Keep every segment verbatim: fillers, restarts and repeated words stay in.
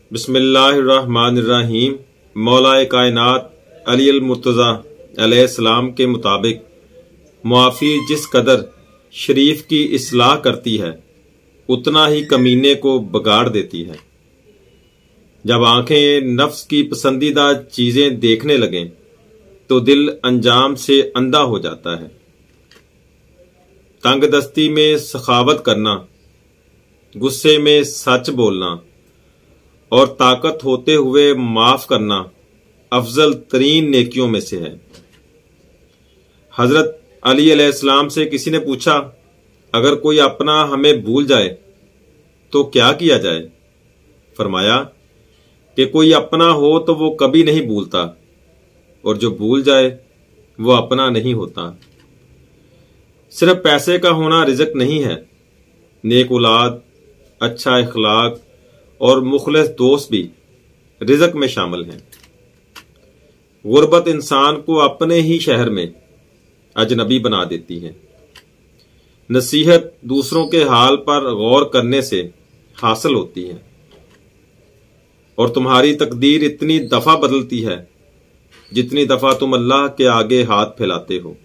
بسم اللہ الرحمن الرحیم۔ مولا کائنات علی المرتضیٰ علیہ السلام کے مطابق معافی جس قدر شریف کی اصلاح کرتی ہے اتنا ہی کمینے کو بگاڑ دیتی ہے۔ جب آنکھیں نفس کی پسندیدہ چیزیں دیکھنے لگیں تو دل انجام سے اندھا ہو جاتا ہے۔ تنگ دستی میں سخاوت کرنا، غصے میں سچ بولنا اور طاقت ہوتے ہوئے معاف کرنا افضل ترین نیکیوں میں سے ہے۔ حضرت علی علیہ السلام سے کسی نے پوچھا، اگر کوئی اپنا ہمیں بھول جائے تو کیا کیا جائے؟ فرمایا کہ کوئی اپنا ہو تو وہ کبھی نہیں بھولتا، اور جو بھول جائے وہ اپنا نہیں ہوتا۔ صرف پیسے کا ہونا رزق نہیں ہے، نیک اولاد، اچھا اخلاق اور مخلص دوست بھی رزق میں شامل ہیں۔ غربت انسان کو اپنے ہی شہر میں اجنبی بنا دیتی ہے۔ نصیحت دوسروں کے حال پر غور کرنے سے حاصل ہوتی ہے، اور تمہاری تقدیر اتنی دفعہ بدلتی ہے جتنی دفعہ تم اللہ کے آگے ہاتھ پھیلاتے ہو۔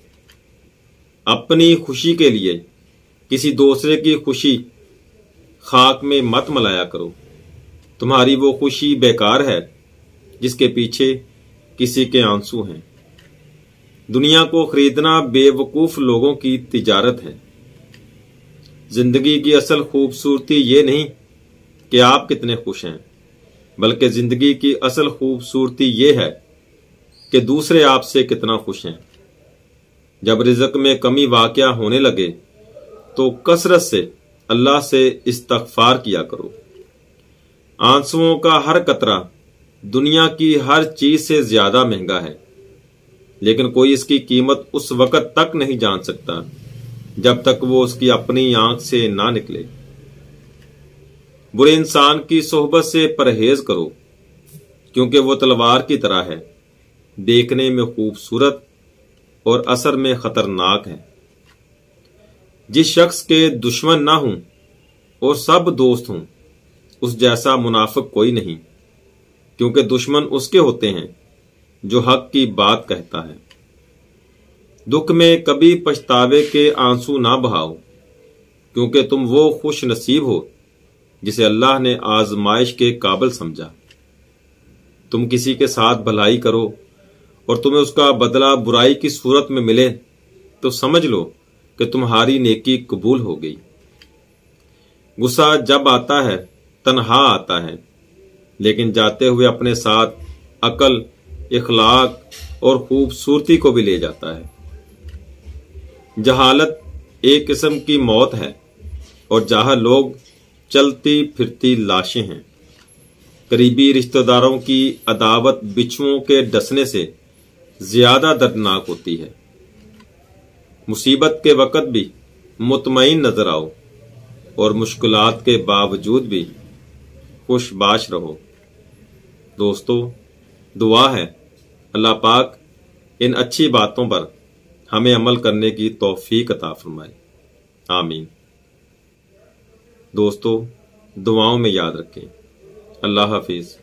اپنی خوشی کے لیے کسی دوسرے کی خوشی خاک میں مت ملایا کرو۔ تمہاری وہ خوشی بیکار ہے جس کے پیچھے کسی کے آنسو ہیں۔ دنیا کو خریدنا بے وقوف لوگوں کی تجارت ہے۔ زندگی کی اصل خوبصورتی یہ نہیں کہ آپ کتنے خوش ہیں، بلکہ زندگی کی اصل خوبصورتی یہ ہے کہ دوسرے آپ سے کتنا خوش ہیں۔ جب رزق میں کمی واقع ہونے لگے تو کثرت سے اللہ سے استغفار کیا کرو۔ آنسوؤں کا ہر قطرہ دنیا کی ہر چیز سے زیادہ مہنگا ہے، لیکن کوئی اس کی قیمت اس وقت تک نہیں جان سکتا جب تک وہ اس کی اپنی آنکھ سے نہ نکلے۔ برے انسان کی صحبت سے پرہیز کرو، کیونکہ وہ تلوار کی طرح ہے، دیکھنے میں خوبصورت اور اثر میں خطرناک ہے۔ جس شخص کے دشمن نہ ہوں اور سب دوست ہوں، اس جیسا منافق کوئی نہیں، کیونکہ دشمن اس کے ہوتے ہیں جو حق کی بات کہتا ہے۔ دکھ میں کبھی پچھتاوے کے آنسو نہ بہاؤ، کیونکہ تم وہ خوش نصیب ہو جسے اللہ نے آزمائش کے قابل سمجھا۔ تم کسی کے ساتھ بھلائی کرو اور تمہیں اس کا بدلہ برائی کی صورت میں ملے تو سمجھ لو کہ تمہاری نیکی قبول ہو گئی۔ غصہ جب آتا ہے تنہا آتا ہے، لیکن جاتے ہوئے اپنے ساتھ عقل، اخلاق اور خوبصورتی کو بھی لے جاتا ہے۔ جہالت ایک قسم کی موت ہے، اور جاہل لوگ چلتی پھرتی لاشیں ہیں۔ قریبی رشتہ داروں کی عداوت بچھوؤں کے ڈسنے سے زیادہ دردناک ہوتی ہے۔ مصیبت کے وقت بھی مطمئن نظر آؤ، اور مشکلات کے باوجود بھی خوش باش رہو۔ دوستو، دعا ہے اللہ پاک ان اچھی باتوں پر ہمیں عمل کرنے کی توفیق عطا فرمائے، آمین۔ دوستو، دعاؤں میں یاد رکھیں۔ اللہ حافظ۔